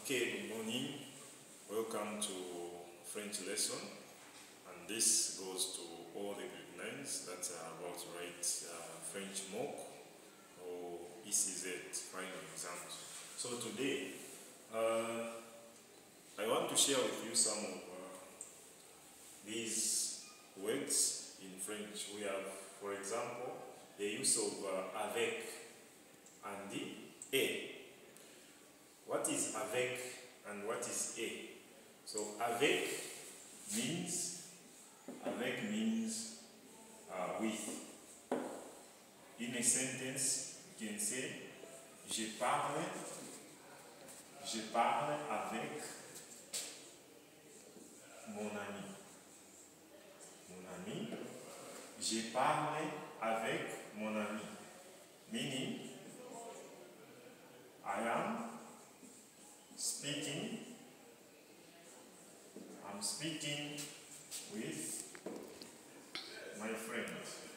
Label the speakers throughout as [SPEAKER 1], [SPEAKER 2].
[SPEAKER 1] Okay, good morning. Welcome to French lesson, and this goes to all the grade 9s that are about to write French mock or ECZ final exams. So today, I want to share with you some of these words in French. We have, for example, the use of avec and the et. What is avec and what is et? So avec means with. In a sentence, you can say je parle avec mon ami. Je parle avec mon ami. Meaning, I'm speaking with my friend.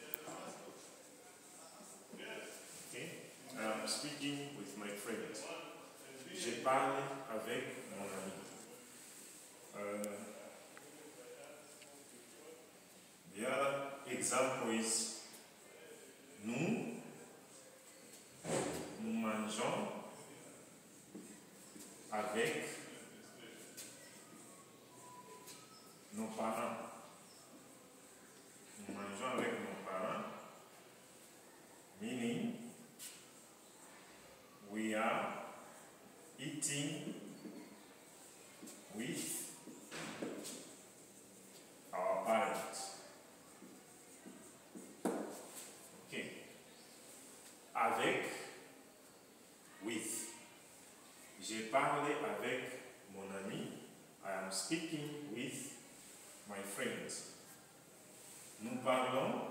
[SPEAKER 1] Okay? I'm speaking with my friend. Je parle avec mon ami. The other example is nous mangeons avec nos parents. Nous mangeons avec nos parents, meaning we are eating with our parents. Okay. Avec, with. J'ai parlé avec mon ami. I am speaking with my friends. Nous parlons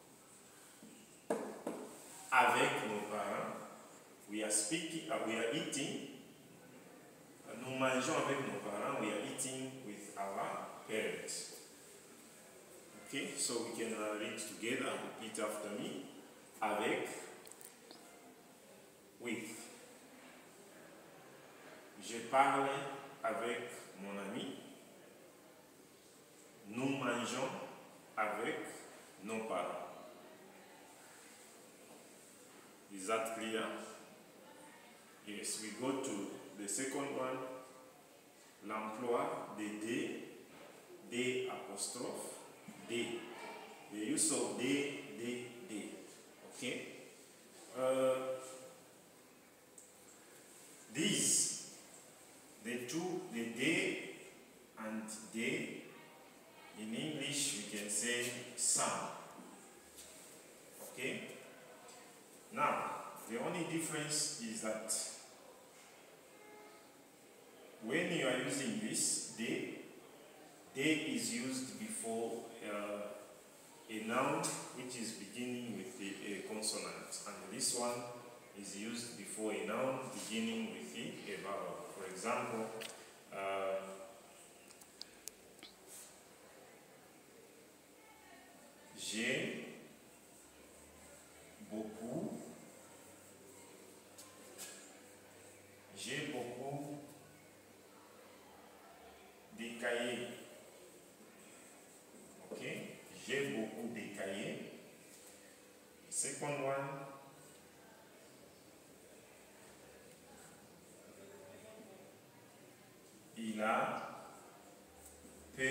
[SPEAKER 1] avec nos parents. We are speaking, we are eating. Nous mangeons avec nos parents. We are eating with our parents. Okay, so we can read together. Repeat after me. Avec, with. Je parle avec mon ami. Nous mangeons avec nos parents. Is that clear? Yes, we go to the second one. L'emploi des apostrophe, des. The use of des. Okay? These, the they and they, in English we can say some. Okay? Now, the only difference is that when you are using this, they is used before a noun which is beginning with a consonant, and this one is used before a noun beginning with a vowel. For example, j'ai beaucoup de cahiers. Okay? J'ai beaucoup de cahiers. Second one, il a peu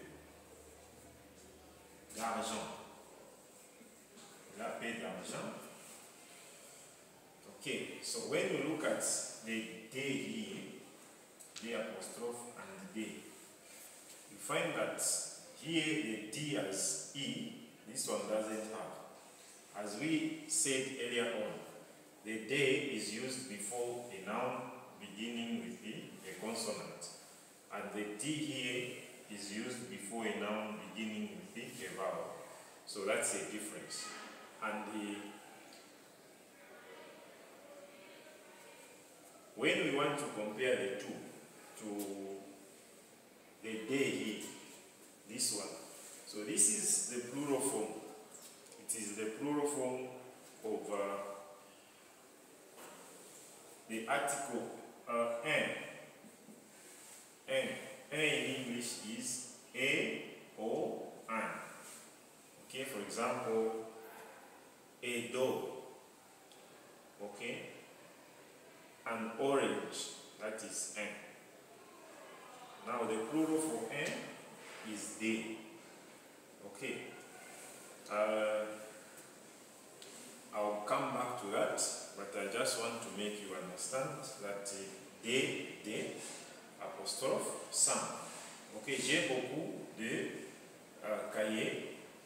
[SPEAKER 1] d'argent. Il a peu d'argent. Okay, so when you look at the they here, the apostrophe and they, you find that here the D as E, this one doesn't have. As we said earlier on, the they is used before a noun beginning with a consonant, and the D here is used before a noun beginning with a vowel. So that's a difference. And when we want to compare the two, to the they here, this one. So this is the plural form. It is the plural form of the article un. N. N in English is A or an. Okay, for example, a door. Okay, an orange, that is N. Now the plural for N is they. Okay, I'll come back to that, but I just want to make you understand that they, apostrophe, sans. Ok, j'ai beaucoup de cahiers.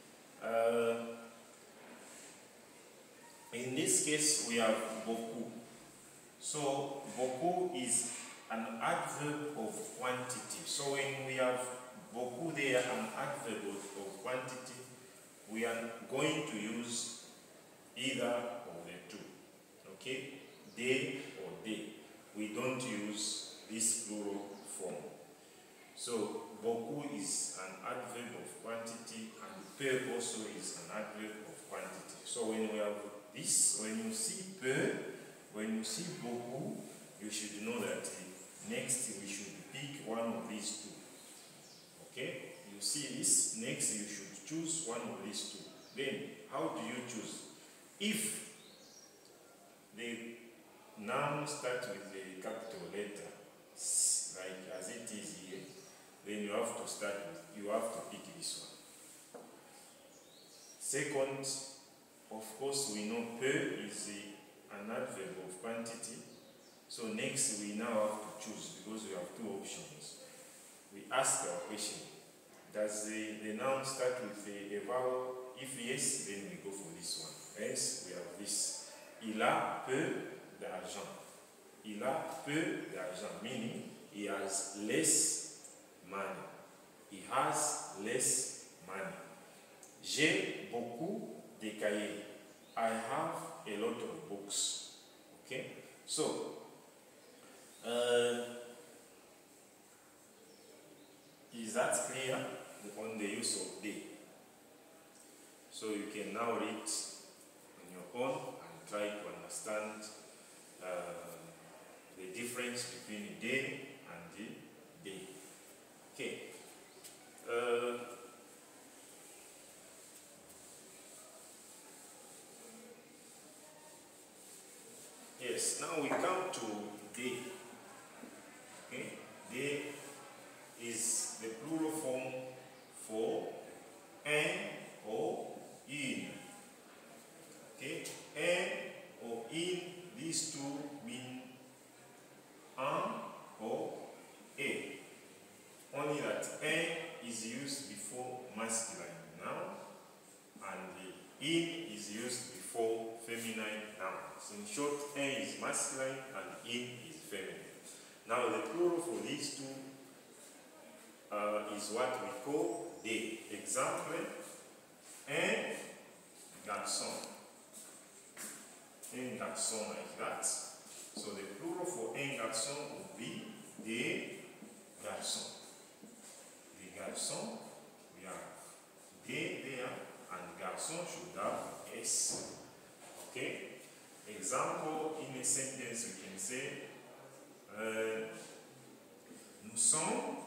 [SPEAKER 1] In this case, we have beaucoup. So, beaucoup is an adverb of quantity. So, when we have beaucoup there, an adverb of quantity, we are going to use either of the two. Okay? They or they. We don't use this plural form. So, beaucoup is an adverb of quantity, and peu also is an adverb of quantity. So, when we have this, when you see peu, when you see beaucoup, you should know that next we should pick one of these two. Okay? You see this, next you should choose one of these two. Then, how do you choose? If the noun starts with the capital letter, like as it is here, then you have to start with, you have to pick this one. Second, of course, we know peu is an adverb of quantity. So next we now have to choose, because we have two options. We ask our question, does the noun start with a vowel? If yes, then we go for this one. Else, we have this. Il a peu d'argent. Il a peu d'argent, meaning he has less money. He has less money. J'ai beaucoup de cahiers. I have a lot of books. Okay? So, is that clear on the use of they? So you can now read on your own and try to understand the difference between they and the they. Okay. Yes, now we come to they. Okay, they is the plural form for un or in. Okay, un or in, these two mean un or a. Only that un is used before masculine noun and the in is used before feminine nouns. In short, un is masculine and in is feminine. Now the plural for these two is what we call they. Example, un garçon. Un garçon like that. So the plural for un garçon would be des garçons. Des garçons, we have des there, and garçon should have S. Okay? Example, in a sentence we can say, nous sommes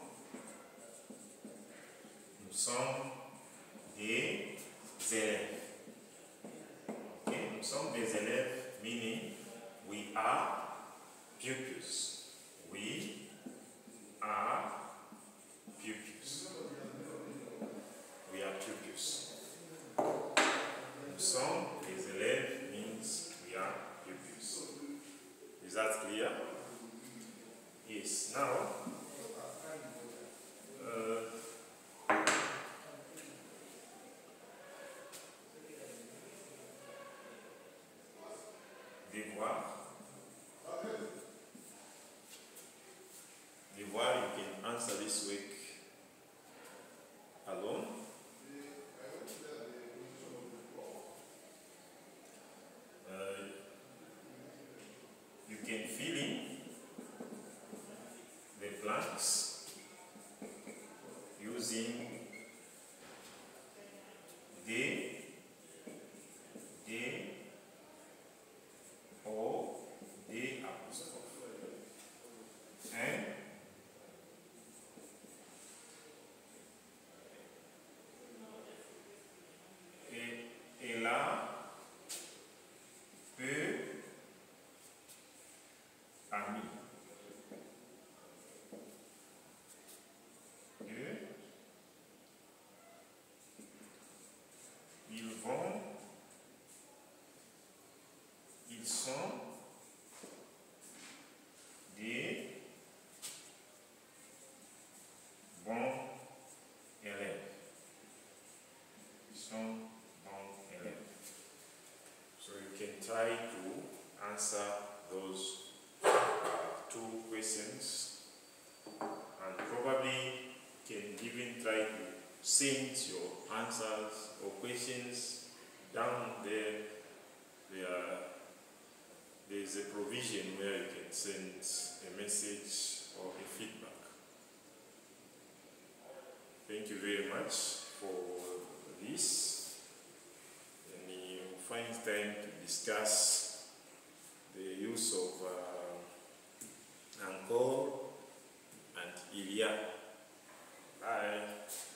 [SPEAKER 1] des élèves. Okay? Nous sommes des élèves, meaning we are pupils. We are pupils. We are pupils. Nous sommes des élèves means we are pupils. Is that clear? Yes. Now, devoir. Devoir, you can answer this week alone. You can fill in the blanks using they, or they apostrophe. And Ami. Eux, ils vont, ils sont des bons élèves. Ils sont bons élèves. So you can try to answer those two questions, and probably can even try to send your answers or questions down there. There's a provision where you can send a message or a feedback. Thank you very much for this. And you find time to discuss the use of Encore and Ilya. Bye.